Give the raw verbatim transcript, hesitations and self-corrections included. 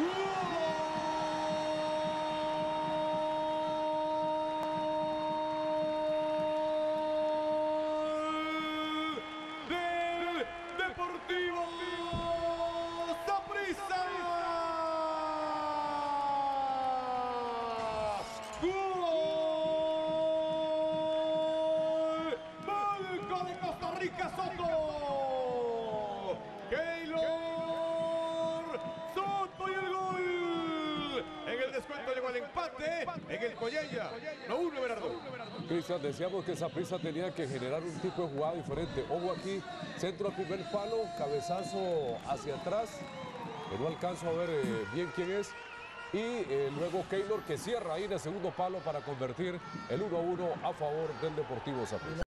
Del Deportivo Saprissa. Gol. Banco de Costa Rica, Soto. Keylor Soto y el gol. En el descuento llegó el empate en el Collella. No uno, Bernardo. Cristian, decíamos que Saprissa tenía que generar un tipo de jugada diferente. Ojo aquí, centro al primer palo, cabezazo hacia atrás, que no alcanzo a ver eh, bien quién es. Y eh, luego Keylor, que cierra ahí en el segundo palo para convertir el uno a uno a favor del Deportivo Saprissa.